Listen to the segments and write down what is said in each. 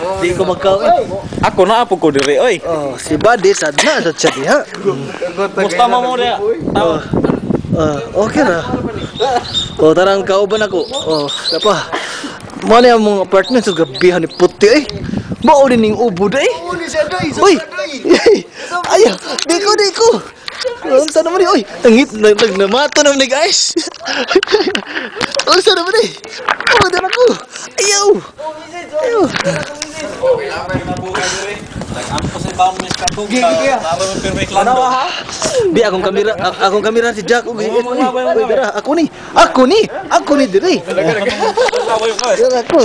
Di ko magkaon. Ako na apo ko diri oy. Oh, si Buddy sad na sa chat ha. Musta mo dia? Tawa. Okay na. Oh, tarang kauban ako. Oh, apa? Mo na mong apartment sa gabihan ni puti eh. Mao din ning ubo dai. Uy. Ayo, diko. Unsa naman ni oy? Tangit namato naman ni guys. Unsa naman ni? Oh, dala ko. Ayaw. Di akong kamera si Jack. Ako ni diri. Dara ako.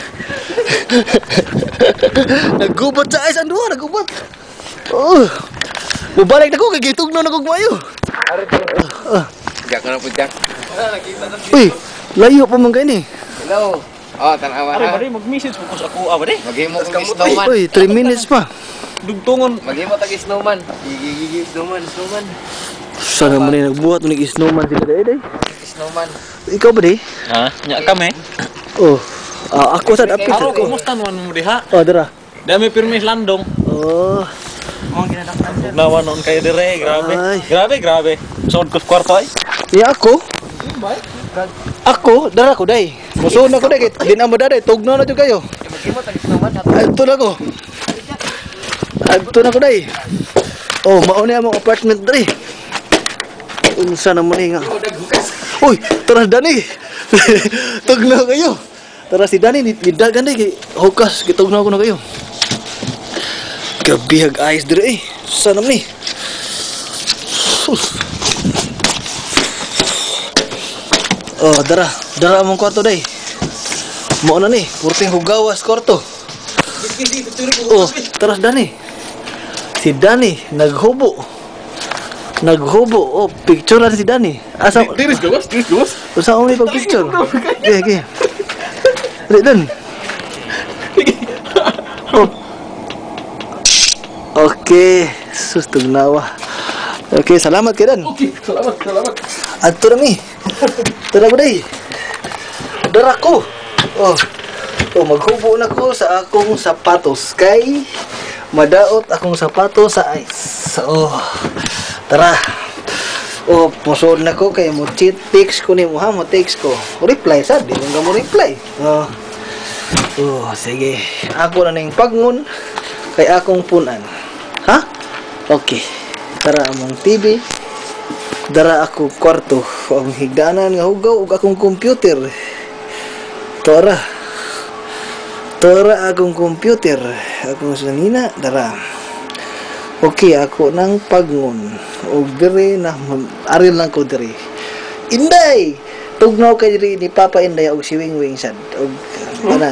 Naggubat sa ayos ang duha, naggubat. Oh. Bubalik na ko, kagitugnaw na kong mayo. Jack na po, Jack. Uy, layo pa mong kain eh. Hello. Oh, tanawa na. Ari, mag-message mo ko sa kuha ba di? Maghimo kong snowman. Uy, 3 minutes pa. Dugtungon. Maghimo tag snowman. Gigi snowman. Sana mo na nagbuhat mo nag-snowman sila day. Snowman. Ikaw ba day? Ha? Nya kami. Oh, ako sa update Aro, ko. kumusta naman mo diha? Oh, dara. Dami permis landong. Oh. Nawa noon kayo dire, grabe. Ay. Grabe. Sod ko sa kwarto ay. Ya ako. Ako, dara ko day. Musuon na ko day, di na mo day, tugnaw na jud kayo. Maghimo tag snowman. Adto na ko. Adto na ko day. Oh, mao ni among apartment diri. Unsa naman ni nga? Uy, tara Dani. Tugnaw kayo. Tara si Dani nidagan day kay hukas gitugnaw ko na kayo. Gabihag ayos diri eh. Sa naman ni. Oh, dara among kwarto day. Mao na ni, purting hugawas kwarto. Oh, tara Dani. Si Dani naghubo. Oh, picture na si Dani. Asa? Diris gawas. Usa mo pag picture. Okay. Dali dun. Oh. Okay, sustog nawa. Okay, salamat kay Dan. Okay, salamat. Adto na mi. Tara ko day. Dara ko. Oh, maghubo na ko sa akong sapatos kay madaot akong sapatos sa ice. Oh, tara. Oh, pusod na ko kay mo cheat text ko ni mo ha, mo text ko. Reply sad, di mo reply. Oh, sige. Ako na ning pagngon kay akong punan. Ha? Okay. Tara among TV. Dara ako kwarto. Ang higdanan nga hugaw ug akong computer. Tara akong computer. Akong sanina. Dara. Okay, ako nang pagngon. Og diri na aril lang ko diri. Inday! Tugnaw kay diri ni Papa Inday og si Wing Wing sad. Og